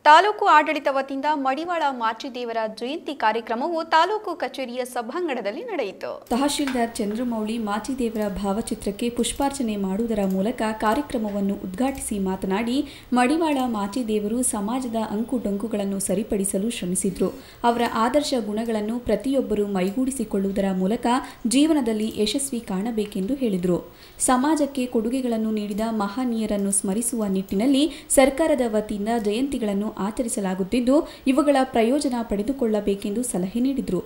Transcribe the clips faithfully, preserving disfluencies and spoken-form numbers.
ತಾಲೂಕು ಆಡಳಿತ ವತಿಯಿಂದ ಮಡಿವಾಳ ಮಾಚಿದೇವರ ಜಯಂತಿ ಕಾರ್ಯಕ್ರಮವು ತಾಲೂಕು ಕಚೇರಿಯ ಸಭಾಂಗಣದಲ್ಲಿ ನಡೆಯಿತು. ತಹಶೀಲ್ದಾರ್ ಚಂದ್ರಮೌಳಿ ಮಾಚಿದೇವರ ಭಾವಚಿತ್ರಕ್ಕೆ ಪುಷ್ಪಾರ್ಚನೆ ಮಾಡುವುದರ ಮೂಲಕ ಕಾರ್ಯಕ್ರಮವನ್ನು ಉದ್ಘಾಟಿಸಿ ಮಾತನಾಡಿ, ಮಡಿವಾಳ ಮಾಚಿದೇವರು ಸಮಾಜದ ಅಂಕುಡೊಂಕುಗಳನ್ನು ಸರಿಪಡಿಸಲು ಶ್ರಮಿಸಿದ್ರು. ಅವರ ಆದರ್ಶ ಗುಣಗಳನ್ನು ಪ್ರತಿಯೊಬ್ಬರು ಮೈಗೂಡಿಸಿಕೊಳ್ಳುವುದರ ಮೂಲಕ ಜೀವನದಲ್ಲಿ ಯಶಸ್ವಿ ಕಾಣಬೇಕೆಂದು ಹೇಳಿದರು. ಸಮಾಜಕ್ಕೆ ಕೊಡುಗೆಗಳನ್ನು ನೀಡಿದ ಮಹನೀಯರನ್ನು ಸ್ಮರಿಸುವ ನಿಟ್ಟಿನಲ್ಲಿ ಸರ್ಕಾರದ ವತಿಯಿಂದ ಜಯಂತಿಗಳನ್ನು ಆಚರಿಸಲಾಗುತ್ತಿದ್ದು, ಇವುಗಳ ಪ್ರಯೋಜನ ಪಡೆದುಕೊಳ್ಳಬೇಕೆಂದು ಸಲಹೆ ನೀಡಿದರು.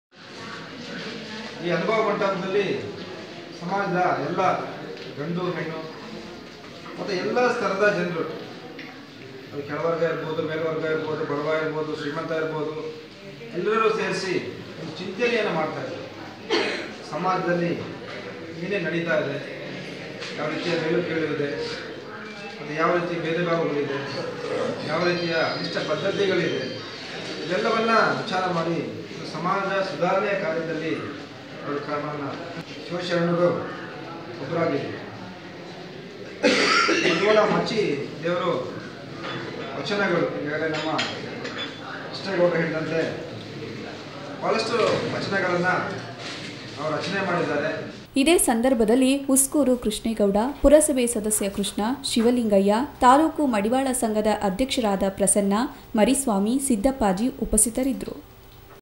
ಈ ಅನುಭವ ಮಂಟಪದಲ್ಲಿ ಸಮಾಜದ ಎಲ್ಲ ಗಂಡು ಹೆಣ್ಣು ಮತ್ತು ಎಲ್ಲ ಸ್ತರದ ಜನರು, ಅದು ಕೆಳವರ್ಗ ಇರ್ಬೋದು, ಮೇಲ್ವರ್ಗ ಇರ್ಬೋದು, ಬಡವ ಇರ್ಬೋದು, ಶ್ರೀಮಂತ ಇರ್ಬೋದು, ಎಲ್ಲರೂ ಸೇರಿಸಿ ಒಂದು ಚಿಂತನೆಯನ್ನು ಮಾಡ್ತಾ ಇದ್ದಾರೆ. ಸಮಾಜದಲ್ಲಿ ಏನೇ ನಡೀತಾ ಇದೆ, ಯಾವ ರೀತಿಯ ಮೇಲು ಕೀಳಿದೆ, ಮತ್ತು ಯಾವ ರೀತಿ ಭೇದ ಭಾವಗಳಿದೆ, ಯಾವ ರೀತಿಯ ಅನಿಷ್ಟ ಪದ್ಧತಿಗಳಿದೆ, ಇದೆಲ್ಲವನ್ನ ವಿಚಾರ ಮಾಡಿ ಸಮಾಜ ಸುಧಾರಣೆಯ ಕಾರ್ಯದಲ್ಲಿ ಅವರ ಕ್ರಮವನ್ನು ಶಿವಶರಣರು ಒಬ್ಬರಾಗಿದ್ದರು. ಮಡಿವಾಳ ಮಾಚಿ ದೇವರು ವಚನಗಳು ಈಗಾಗಲೇ ನಮ್ಮ ಕೃಷ್ಣೇಗೌಡರು ಹೇಳಿದಂತೆ ಬಹಳಷ್ಟು ವಚನಗಳನ್ನು ಅವರು ರಚನೆ ಮಾಡಿದ್ದಾರೆ. ಇದೇ ಸಂದರ್ಭದಲ್ಲಿ ಉಸ್ಕೂರು ಕೃಷ್ಣೇಗೌಡ, ಪುರಸಭೆ ಸದಸ್ಯ ಕೃಷ್ಣ, ಶಿವಲಿಂಗಯ್ಯ, ತಾಲೂಕು ಮಡಿವಾಳ ಸಂಘದ ಅಧ್ಯಕ್ಷರಾದ ಪ್ರಸನ್ನ, ಮರಿಸ್ವಾಮಿ, ಸಿದ್ದಪ್ಪಾಜಿ ಉಪಸ್ಥಿತರಿದ್ದರು.